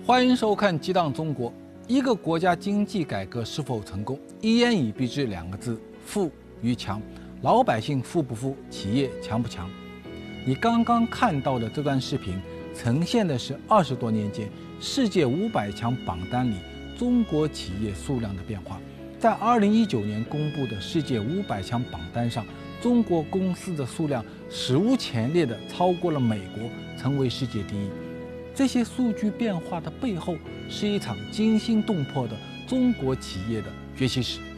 欢迎收看《激荡中国》。一个国家经济改革是否成功，一言以蔽之两个字：富与强。老百姓富不富，企业强不强？你刚刚看到的这段视频，呈现的是20多年间世界500强榜单里中国企业数量的变化。在2019年公布的世界500强榜单上，中国公司的数量史无前例地超过了美国，成为世界第一。这些数据变化的背后，是一场惊心动魄的中国企业的崛起史。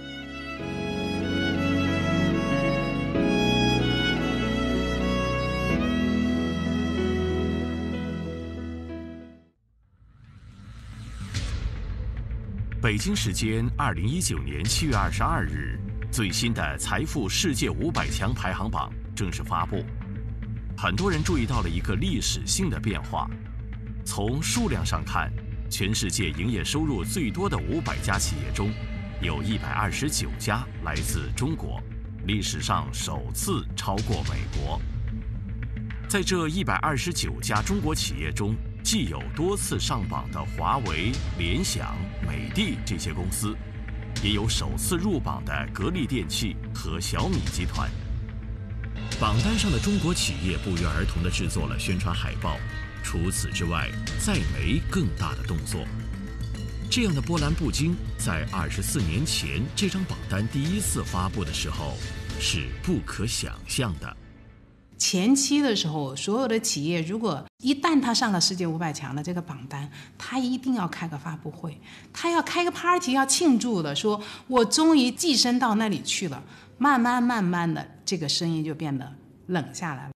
北京时间2019年7月22日，最新的财富世界500强排行榜正式发布。很多人注意到了一个历史性的变化。从数量上看，全世界营业收入最多的500家企业中，有129家来自中国，历史上首次超过美国。在这129家中国企业中，既有多次上榜的华为、联想、美的这些公司，也有首次入榜的格力电器和小米集团。榜单上的中国企业不约而同地制作了宣传海报，除此之外，再没更大的动作。这样的波澜不惊，在24年前这张榜单第一次发布的时候，是不可想象的。 前期的时候，所有的企业如果一旦他上了世界500强的这个榜单，他一定要开个发布会，他要开个 party 要庆祝的，说我终于跻身到那里去了。慢慢的，这个声音就变得冷下来了。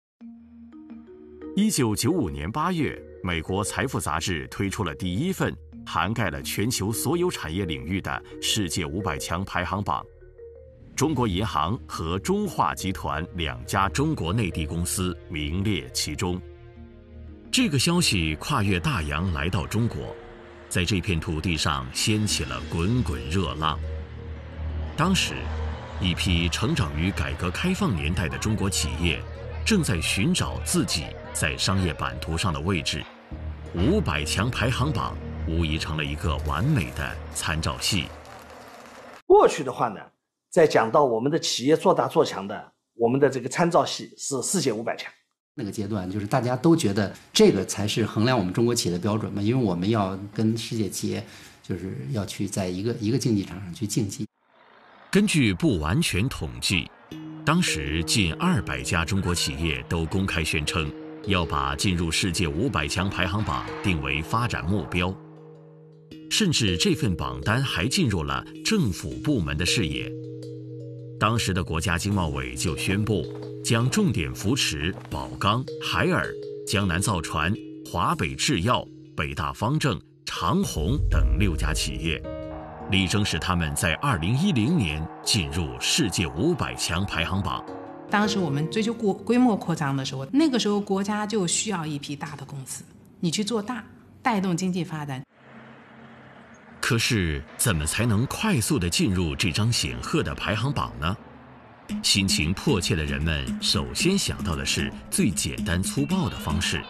1995年8月，美国财富杂志推出了第一份涵盖了全球所有产业领域的世界500强排行榜。中国银行和中化集团2家中国内地公司名列其中。这个消息跨越大洋来到中国，在这片土地上掀起了滚滚热浪。当时，一批成长于改革开放年代的中国企业，正在寻找自己在商业版图上的位置。500强排行榜无疑成了一个完美的参照系。 过去的话呢，在讲到我们的企业做大做强的，我们的这个参照系是世界500强。 那个阶段就是大家都觉得这个才是衡量我们中国企业的标准嘛，因为我们要跟世界企业就是要去在一个竞技场上去竞技。 根据不完全统计，当时近200家中国企业都公开宣称要把进入世界500强排行榜定为发展目标，甚至这份榜单还进入了政府部门的视野。当时的国家经贸委就宣布，将重点扶持宝钢、海尔、江南造船、华北制药、北大方正、长虹等6家企业，力争使他们在2010年进入世界500强排行榜。 当时我们追求规模扩张的时候，那个时候国家就需要一批大的公司，你去做大，带动经济发展。 可是怎么才能快速地进入这张显赫的排行榜呢？心情迫切的人们首先想到的是最简单粗暴的方式。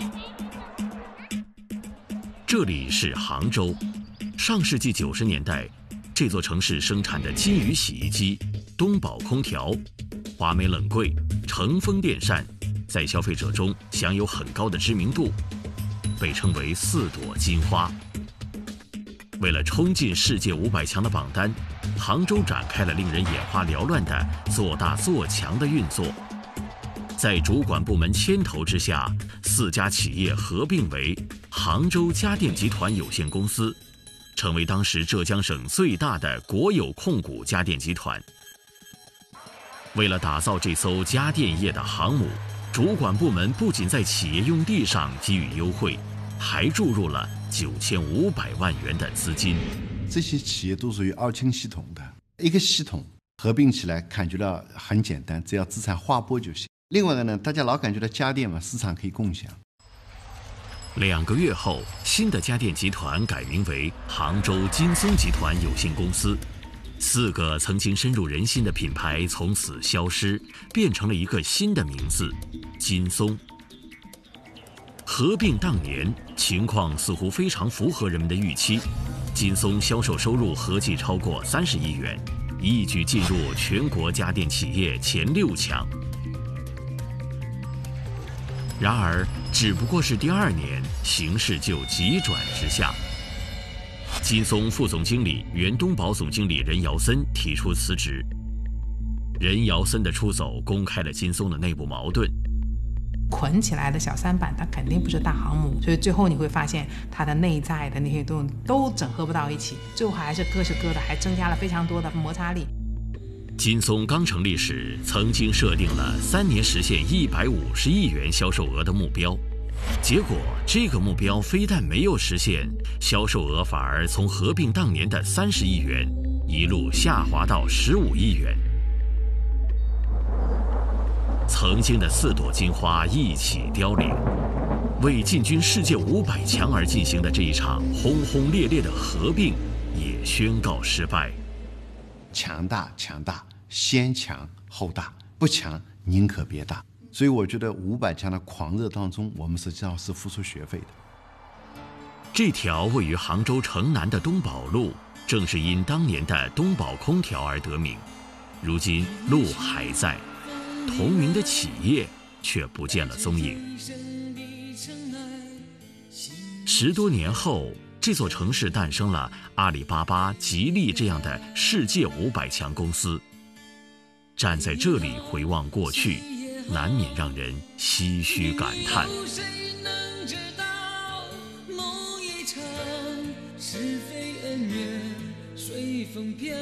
这里是杭州，上世纪90年代，这座城市生产的金鱼洗衣机、东宝空调、华美冷柜、成丰电扇，在消费者中享有很高的知名度，被称为4朵金花。为了冲进世界500强的榜单，杭州展开了令人眼花缭乱的做大做强的运作。在主管部门牵头之下，4家企业合并为杭州家电集团有限公司，成为当时浙江省最大的国有控股家电集团。为了打造这艘家电业的航母，主管部门不仅在企业用地上给予优惠，还注入了9500万元的资金。 这些企业都属于2轻系统的，一个系统合并起来感觉到很简单，只要资产划拨就行。另外一个呢，大家老感觉到家电嘛，市场可以共享。 2个月后，新的家电集团改名为杭州金松集团有限公司。4个曾经深入人心的品牌从此消失，变成了一个新的名字——金松。 合并当年，情况似乎非常符合人们的预期，劲松销售收入合计超过30亿元，一举进入全国家电企业前6强。然而，只不过是第2年，形势就急转直下。劲松副总经理、原东宝总经理任尧森提出辞职。任尧森的出走公开了劲松的内部矛盾。 捆起来的小3板，它肯定不是大航母，所以最后你会发现它的内在的那些东西都整合不到一起，最后还是各是各的，还增加了非常多的摩擦力。 劲松刚成立时，曾经设定了3年实现150亿元销售额的目标，结果这个目标非但没有实现，销售额反而从合并当年的30亿元一路下滑到15亿元。曾经的4朵金花一起凋零，为进军世界500强而进行的这一场轰轰烈烈的合并也宣告失败。 强大，先强后大，不强宁可别大。所以我觉得500强的狂热当中，我们实际上是付出学费的。 这条位于杭州城南的东宝路，正是因当年的东宝空调而得名。如今路还在，同名的企业却不见了踪影。10多年后，这座城市诞生了阿里巴巴、吉利这样的世界500强公司。站在这里回望过去，难免让人唏嘘感叹。是非恩怨随风飘。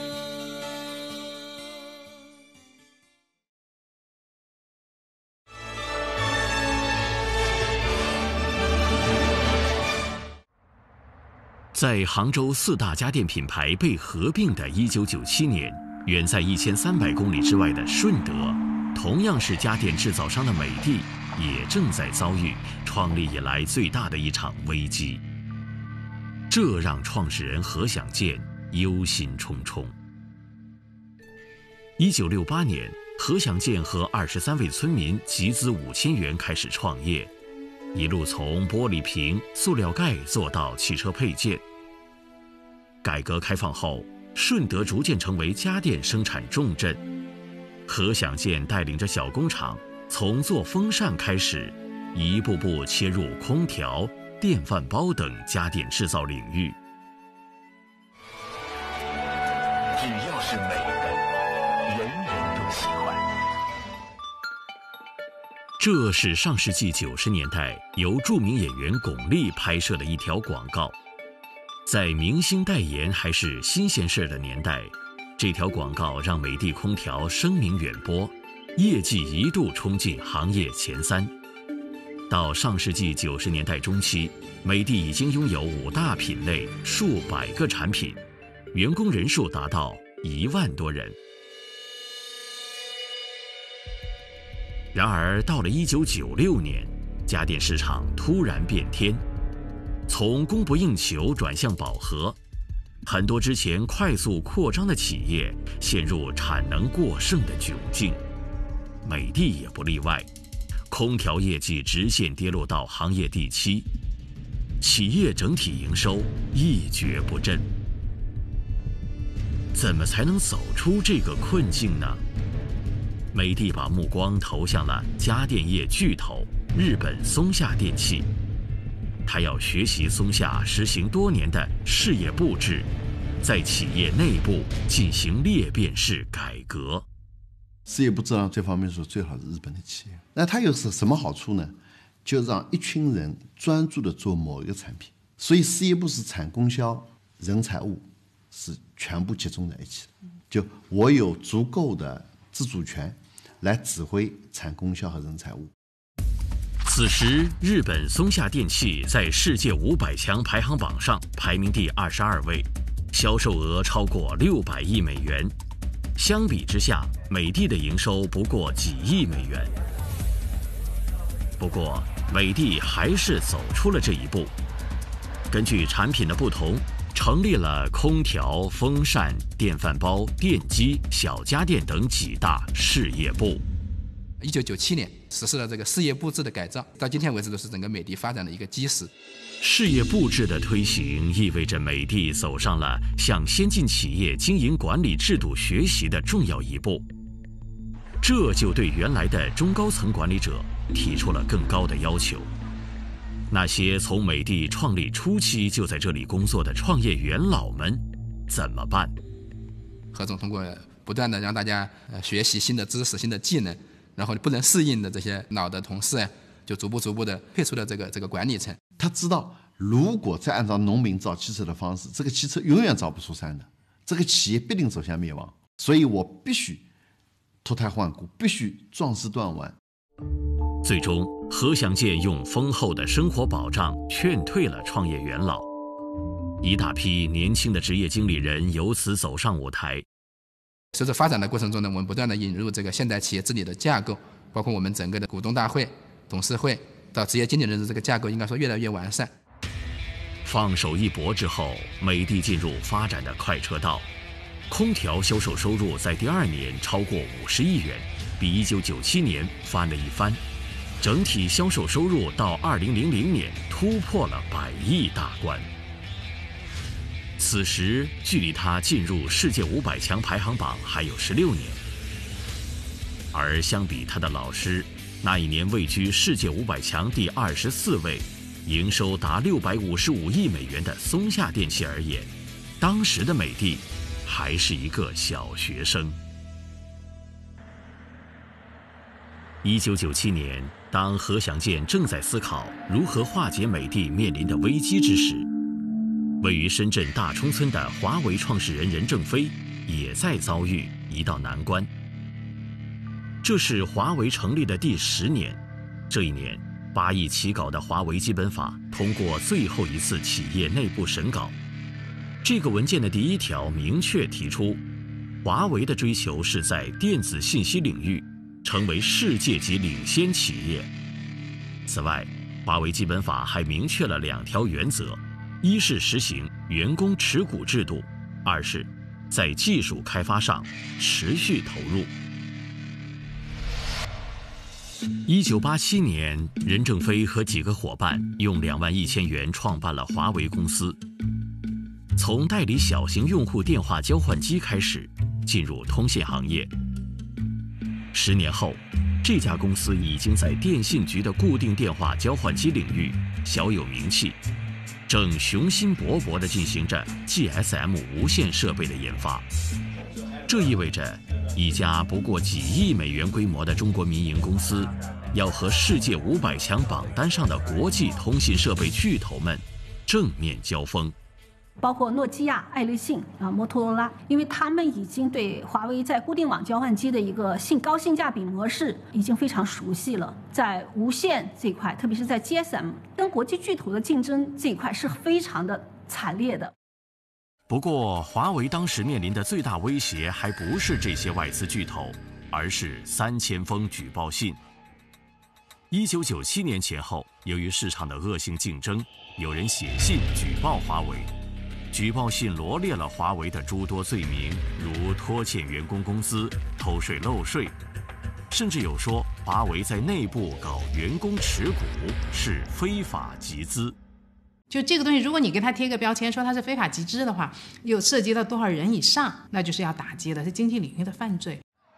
在杭州4大家电品牌被合并的1997年，远在1300公里之外的顺德，同样是家电制造商的美的，也正在遭遇创立以来最大的一场危机。这让创始人何享健忧心忡忡。1968年，何享健和23位村民集资5000元开始创业，一路从玻璃瓶、塑料盖做到汽车配件。改革开放后，顺德逐渐成为家电生产重镇。何享健带领着小工厂，从做风扇开始，一步步切入空调、电饭煲等家电制造领域。 只要是美的，人人都喜欢。 这是上世纪90年代由著名演员巩俐拍摄的一条广告。在明星代言还是新鲜事的年代，这条广告让美的空调声名远播，业绩一度冲进行业前3。到上世纪90年代中期，美的已经拥有5大品类、数百个产品，员工人数达到1万多人。然而，到了1996年，家电市场突然变天，从供不应求转向饱和，很多之前快速扩张的企业陷入产能过剩的窘境，美的也不例外。空调业绩直线跌落到行业第7，企业整体营收一蹶不振。怎么才能走出这个困境呢？美的把目光投向了家电业巨头日本松下电器，他要学习松下实行多年的事业部制，在企业内部进行裂变式改革。 事业部质量这方面说最好是日本的企业，那它有什么好处呢？就让一群人专注的做某一个产品，所以事业部是产供销、人财物是全部集中在一起的，就我有足够的自主权来指挥产供销和人财物。 此时，日本松下电器在世界500强排行榜上排名第22位，销售额超过600亿美元。相比之下，美的的营收不过几亿美元。不过，美的还是走出了这一步，根据产品的不同，成立了空调、风扇、电饭煲、电机、小家电等几大事业部。 1997年实施了这个事业部制的改造，到今天为止都是整个美的发展的一个基石。 事业部制的推行意味着美的走上了向先进企业经营管理制度学习的重要一步，这就对原来的中高层管理者提出了更高的要求。那些从美的创立初期就在这里工作的创业元老们怎么办？ 何总通过不断的让大家学习新的知识、新的技能，然后不能适应的这些老的同事就逐步的退出了这个管理层。 他知道，如果再按照农民造汽车的方式，这个汽车永远造不出山的，这个企业必定走向灭亡。所以我必须脱胎换骨，必须壮士断腕。 最终，何祥建用丰厚的生活保障劝退了创业元老，一大批年轻的职业经理人由此走上舞台。 随着发展的过程中呢，我们不断的引入这个现代企业治理的架构，包括我们整个的股东大会、董事会到职业经理人的这个架构，应该说越来越完善。 放手一搏之后，美的进入发展的快车道，空调销售收入在第2年超过50亿元，比1997年翻了一番。整体销售收入到2000年突破了100亿大关。此时距离他进入世界500强排行榜还有16年，而相比他的老师，那一年位居世界500强第24位，营收达655亿美元的松下电器而言，当时的美的还是一个小学生。1997年，当何祥建正在思考如何化解美的面临的危机之时，位于深圳大冲村的华为创始人任正非也在遭遇一道难关。这是华为成立的第10年，这一年8亿起稿的华为基本法通过最后一次企业内部审稿。这个文件的第1条明确提出，华为的追求是在电子信息领域成为世界级领先企业。此外，华为基本法还明确了2条原则：一是实行员工持股制度，二是在技术开发上持续投入。1987年，任正非和几个伙伴用2万1千元创办了华为公司，从代理小型用户电话交换机开始，进入通信行业。10年后，这家公司已经在电信局的固定电话交换机领域小有名气，正雄心勃勃地进行着 GSM 无线设备的研发。这意味着一家不过几亿美元规模的中国民营公司，要和世界500强榜单上的国际通信设备巨头们正面交锋。 包括诺基亚、爱立信摩托罗拉，因为他们已经对华为在固定网交换机的一个高性价比模式已经非常熟悉了。在无线这一块，特别是在 GSM 跟国际巨头的竞争这一块是非常的惨烈的。 不过，华为当时面临的最大威胁还不是这些外资巨头，而是3000封举报信。1997年前后，由于市场的恶性竞争，有人写信举报华为。举报信罗列了华为的诸多罪名，如拖欠员工工资、偷税漏税，甚至有说华为在内部搞员工持股是非法集资。 就这个东西，如果你给它贴个标签说它是非法集资的话，又涉及到多少人以上，那就是要打击的，是经济领域的犯罪。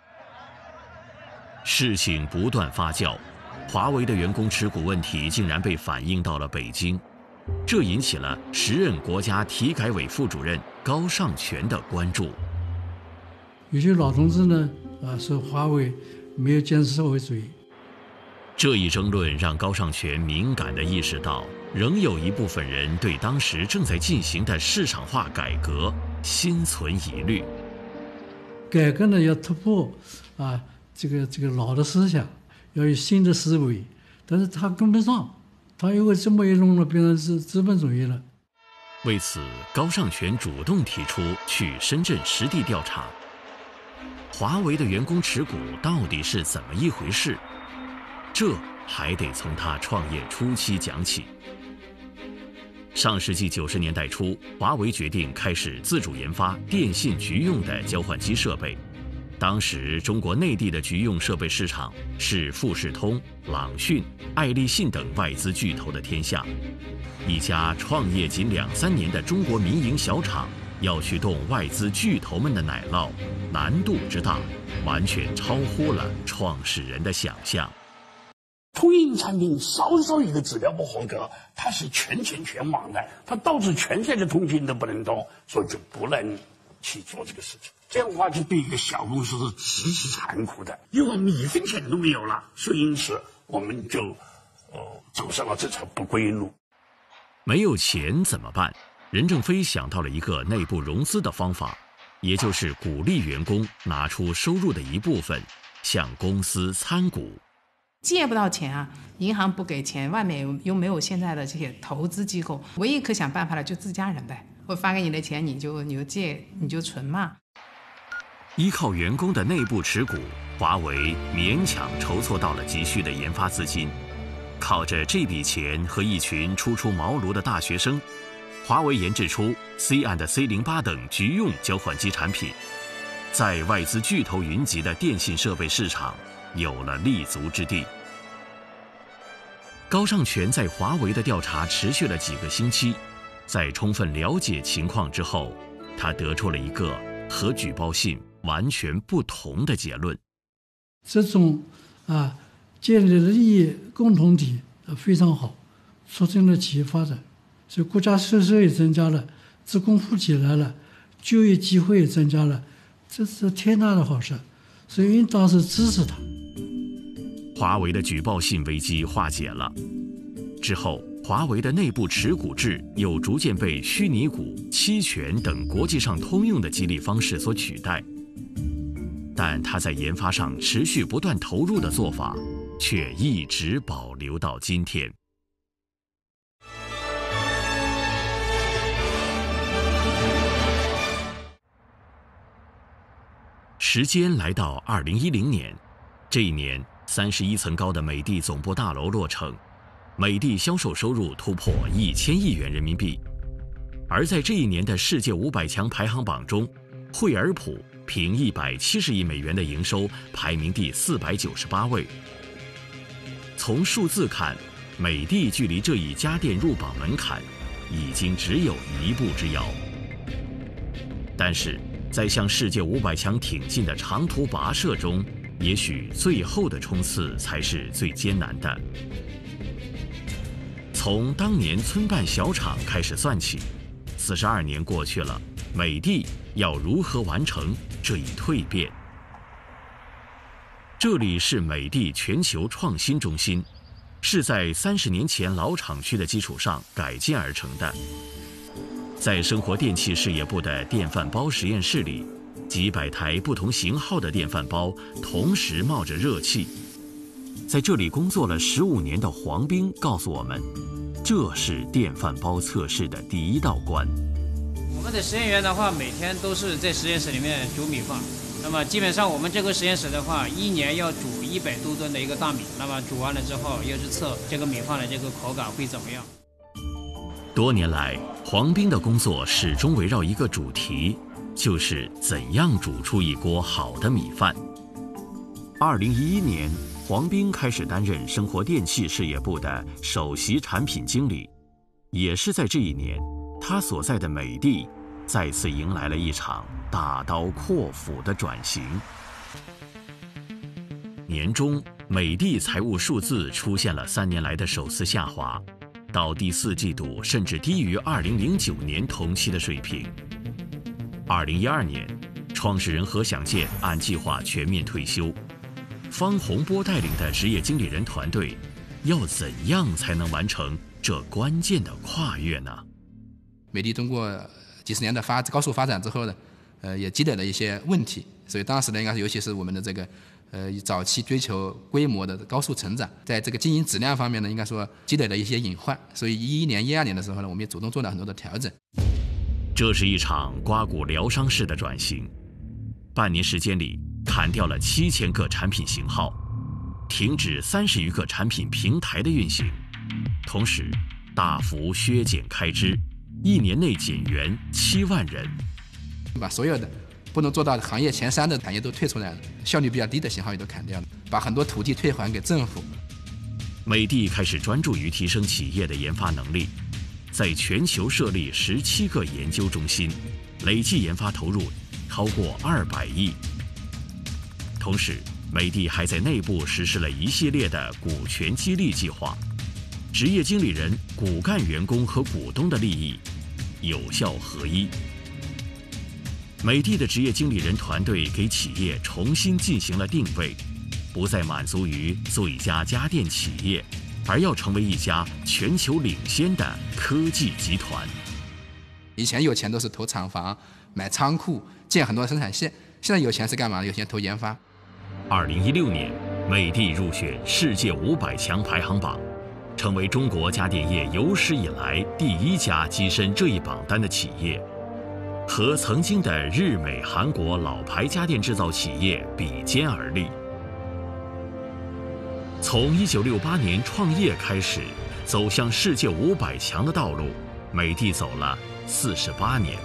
事情不断发酵，华为的员工持股问题竟然被反映到了北京。这引起了时任国家体改委副主任高尚全的关注。 有些老同志呢，说华为没有坚持社会主义。 这一争论让高尚全敏感地意识到，仍有一部分人对当时正在进行的市场化改革心存疑虑。 改革呢要突破这个老的思想，要有新的思维，但是他跟不上。他如果这么一弄了，变成是资本主义了。 为此，高尚全主动提出去深圳实地调查，华为的员工持股到底是怎么一回事？这还得从他创业初期讲起。上世纪90年代初，华为决定开始自主研发电信局用的交换机设备。 当时中国内地的局用设备市场是富士通、朗讯、爱立信等外资巨头的天下。一家创业仅2-3年的中国民营小厂，要去动外资巨头们的奶酪，难度之大，完全超乎了创始人的想象。 通信产品稍稍一个指标不合格，它是全网的，它导致全世界的通信都不能动，所以就不能去做这个事情。这样的话就对一个小公司是极其残酷的，因为1分钱都没有了，所以因此我们就走上了这条不归路。 没有钱怎么办？任正非想到了一个内部融资的方法，也就是鼓励员工拿出收入的一部分向公司参股。 借不到钱啊，银行不给钱，外面又没有现在的这些投资机构，唯一可想办法的就自家人呗。我发给你的钱，你就借，你就存嘛。 依靠员工的内部持股，华为勉强筹措到了急需的研发资金。靠着这笔钱和一群初出茅庐的大学生，华为研制出 C&C08 等局用交换机产品，在外资巨头云集的电信设备市场有了立足之地。高尚全在华为的调查持续了几个星期，在充分了解情况之后，他得出了一个和举报信完全不同的结论。 这种建立了利益共同体非常好，促进了企业发展，所以国家税收也增加了，职工富起来了，就业机会也增加了，这是天大的好事，所以应当是支持他。 华为的举报信危机化解了之后，华为的内部持股制又逐渐被虚拟股、期权等国际上通用的激励方式所取代，但他在研发上持续不断投入的做法却一直保留到今天。时间来到2010年，这一年31层高的美的总部大楼落成，美的销售收入突破1000亿元人民币。而在这一年的世界500强排行榜中，惠而浦凭170亿美元的营收排名第498位。从数字看，美的距离这一家电入榜门槛已经只有一步之遥。但是在向世界500强挺进的长途跋涉中，也许最后的冲刺才是最艰难的。从当年村办小厂开始算起，42年过去了，美的要如何完成这一蜕变？这里是美的全球创新中心，是在30年前老厂区的基础上改建而成的。在生活电气事业部的电饭煲实验室里，几百台不同型号的电饭煲同时冒着热气。在这里工作了15年的黄斌告诉我们，这是电饭煲测试的第一道关。 我们的实验员的话，每天都是在实验室里面煮米饭。那么基本上我们这个实验室的话，1年要煮100多吨的一个大米。那么煮完了之后，又是测这个米饭的这个口感会怎么样。 多年来，黄斌的工作始终围绕一个主题，就是怎样煮出一锅好的米饭。2011年，黄斌开始担任生活电气事业部的首席产品经理。也是在这一年，他所在的美的再次迎来了一场大刀阔斧的转型。年中，美的财务数字出现了3年来的首次下滑，到第4季度甚至低于2009年同期的水平。2012年，创始人何享健按计划全面退休，方洪波带领的职业经理人团队要怎样才能完成这关键的跨越呢？ 美的通过几十年的高速发展之后呢，也积累了一些问题，所以当时呢，应该是尤其是我们的这个早期追求规模的高速成长，在这个经营质量方面呢，应该说积累了一些隐患，所以11年、12年的时候呢，我们也主动做了很多的调整。 这是一场刮骨疗伤式的转型，半年时间里砍掉了7000个产品型号，停止30余个产品平台的运行，同时大幅削减开支，1年内减员7万人， 把所有的不能做到行业前3的产业都退出来了，效率比较低的型号也都砍掉了，把很多土地退还给政府。 美的开始专注于提升企业的研发能力，在全球设立17个研究中心，累计研发投入超过200亿。同时，美的还在内部实施了一系列的股权激励计划，职业经理人、骨干员工和股东的利益有效合一。美的的职业经理人团队给企业重新进行了定位，不再满足于做一家家电企业，而要成为一家全球领先的科技集团。 以前有钱都是投厂房、买仓库、建很多生产线，现在有钱是干嘛？有钱投研发。 2016年，美的入选世界500强排行榜，成为中国家电业有史以来第1家跻身这一榜单的企业，和曾经的日美韩国老牌家电制造企业比肩而立。从1968年创业开始，走向世界500强的道路，美的走了48年。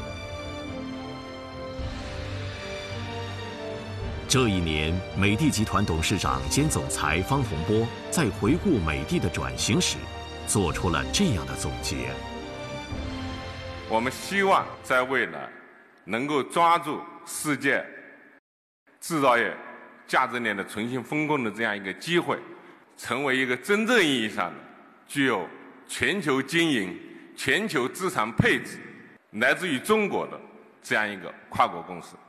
这一年，美的集团董事长兼总裁方洪波在回顾美的的转型时，做出了这样的总结： 我们希望在未来能够抓住世界制造业价值链的重新分工的这样一个机会，成为一个真正意义上的具有全球经营、全球资产配置来自于中国的这样一个跨国公司。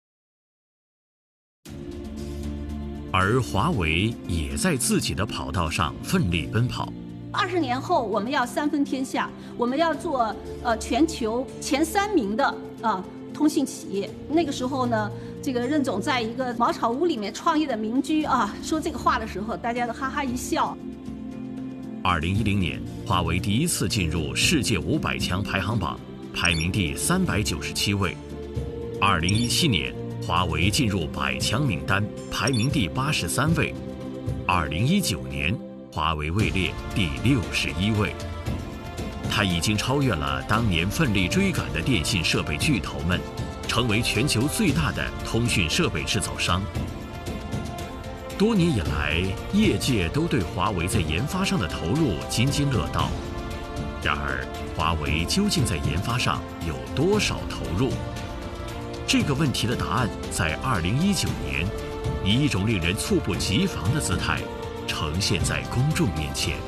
而华为也在自己的跑道上奋力奔跑。 20年后，我们要3分天下，我们要做全球前3名的通信企业。那个时候呢，这个任总在一个茅草屋里面创业的民居说这个话的时候，大家都哈哈一笑。 2010年，华为第一次进入世界500强排行榜，排名第397位。2017年，华为进入100强名单，排名第83位。2019年，华为位列第61位。它已经超越了当年奋力追赶的电信设备巨头们，成为全球最大的通讯设备制造商。多年以来，业界都对华为在研发上的投入津津乐道。然而，华为究竟在研发上有多少投入？这个问题的答案在2019年，以一种令人猝不及防的姿态呈现在公众面前。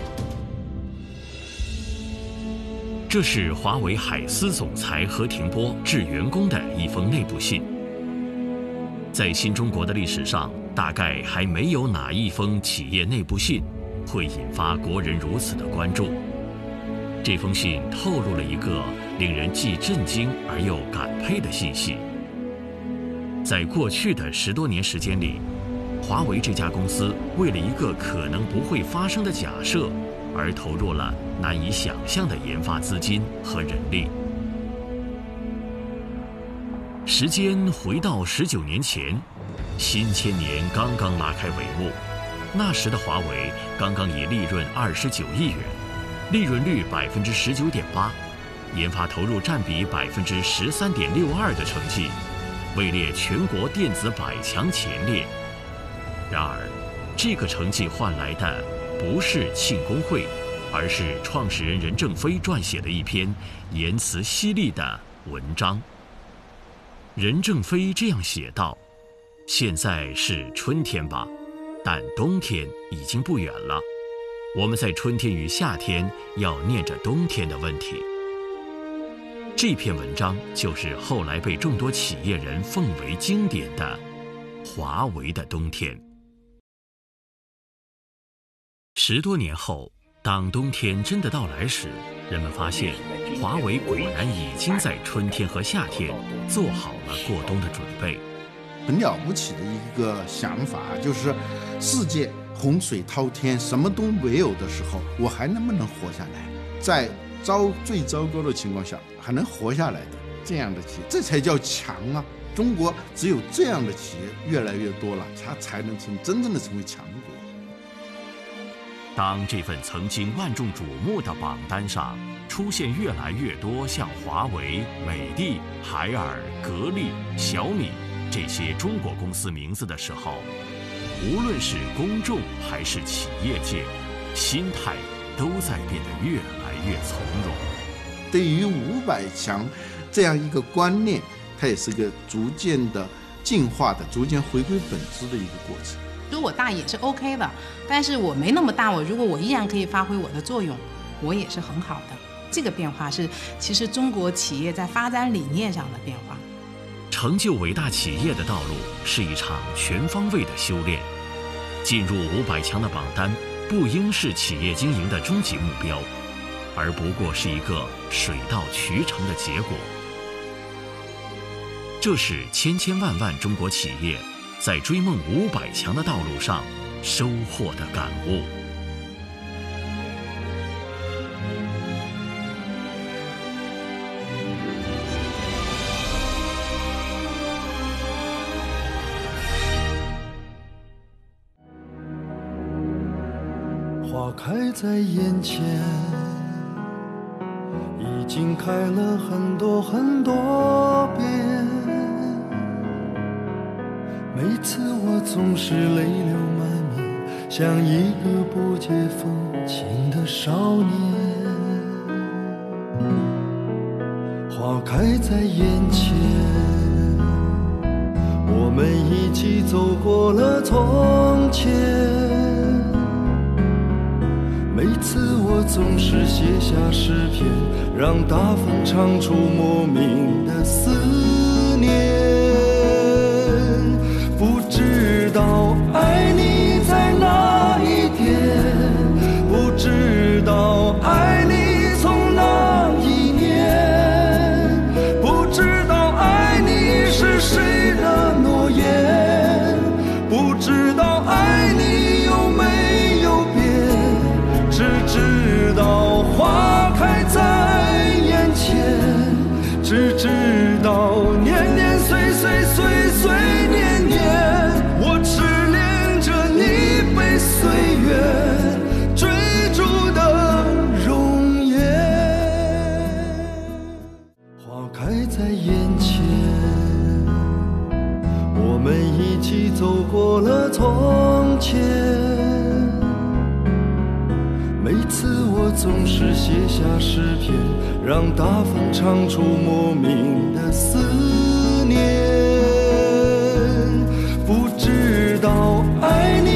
这是华为海思总裁何庭波致员工的一封内部信。在新中国的历史上，大概还没有哪一封企业内部信会引发国人如此的关注。这封信透露了一个令人既震惊而又感佩的信息。在过去的10多年时间里，华为这家公司为了一个可能不会发生的假设，而投入了难以想象的研发资金和人力。时间回到19年前，新千年刚刚拉开帷幕，那时的华为刚刚以利润29亿元，利润率19.8%，研发投入占比13.62%的成绩，位列全国电子100强前列。然而，这个成绩换来的不是庆功会，而是创始人任正非撰写的一篇言辞犀利的文章。任正非这样写道：现在是春天吧，但冬天已经不远了。我们在春天与夏天要念着冬天的问题。这篇文章就是后来被众多企业人奉为经典的华为的冬天。10多年后，当冬天真的到来时，人们发现华为果然已经在春天和夏天做好了过冬的准备。 很了不起的一个想法，就是世界洪水滔天，什么都没有的时候，我还能不能活下来？在最糟糕的情况下还能活下来的这样的企业，这才叫强啊！中国只有这样的企业越来越多了，它才能真正的成为强国。 当这份曾经万众瞩目的榜单上出现越来越多像华为、美的、海尔、格力、小米这些中国公司名字的时候，无论是公众还是企业界，心态都在变得越来越从容。 对于500强这样一个观念，它也是个逐渐的进化的、逐渐回归本质的一个过程。 说我大也是 OK 的，但是我没那么大，如果我依然可以发挥我的作用，我也是很好的。这个变化是其实中国企业在发展理念上的变化。 成就伟大企业的道路是一场全方位的修炼。进入500强的榜单不应是企业经营的终极目标，而不过是一个水到渠成的结果。这是千千万万中国企业在追梦500强的道路上收获的感悟。 花开在眼前，已经开了很多很多遍。每次我总是泪流满面，像一个不解风情的少年。花开在眼前，我们一起走过了从前。每次我总是写下诗篇，让大风唱出莫名的思念。不知道爱你在哪一天，不知道爱你从哪一年，不知道爱你是谁的诺言，不知道爱你有没有变，只知道花开在眼前，只知道年年岁岁岁岁年年，我痴恋着你被岁月追逐的容颜。花开在眼前，我们一起走过了从前。每次我总是写下诗篇，让大风唱出莫名的思念。不知道爱你